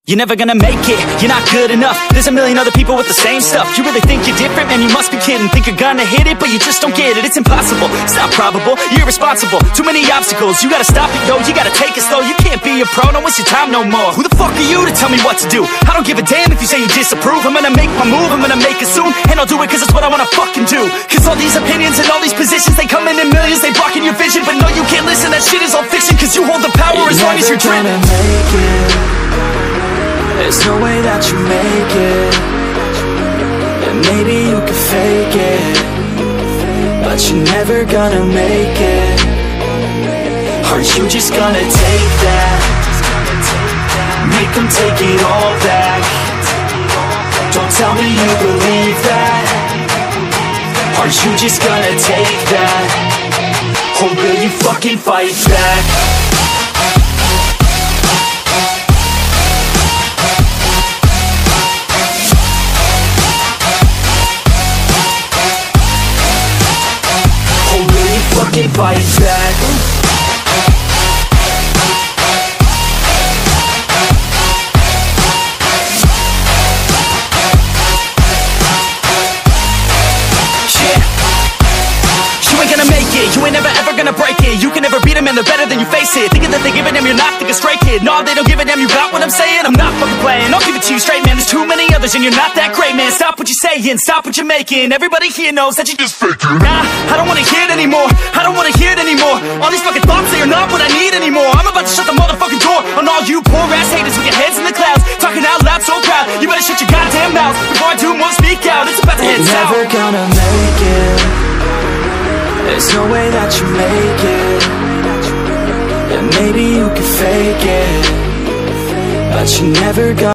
You're never gonna make it, you're not good enough. There's a million other people with the same stuff. You really think you're different? Man, you must be kidding. Think you're gonna hit it, but you just don't get it. It's impossible, it's not probable, you're irresponsible. Too many obstacles, you gotta stop it, yo. You gotta take it slow, you can't be a pro. Don't waste your time no more. Who the fuck are you to tell me what to do? I don't give a damn if you say you disapprove. I'm gonna make my move, I'm gonna make it soon. And I'll do it cause it's what I wanna fucking do. Cause all these opinions and all these positions, they come in millions, they blocking your vision. But no, you can't listen, that shit is all fiction. Cause you hold the power as long as you're dreaming. There's no way that you make it. And maybe you can fake it, but you're never gonna make it. Aren't you just gonna take that? Make them take it all back. Don't tell me you believe that. Aren't you just gonna take that? Or will you fucking fight back? Fight back. You ain't gonna make it, you ain't never ever gonna break it. You can never beat them and they're better than you face it. Thinking that they give a damn, you're not thinking straight, kid. No, they don't give a damn, you got what I'm saying? I'm not fucking playing, I'll give it to you straight, man. There's too many others and you're not that great, man. Stop what you're saying, stop what you're making. Everybody here knows that you just faking. Nah, I don't wanna hear it anymore, I don't wanna hear it anymore. All these fucking thoughts, they are not what I need anymore. I'm about to shut the motherfucking door on all you poor ass haters with your heads in the clouds, talking out loud so proud. You better shut your goddamn mouth before I do more speak out. It's about to head south. You're never gonna make it. There's no way that you make it. And maybe you can fake it, but you're never gonna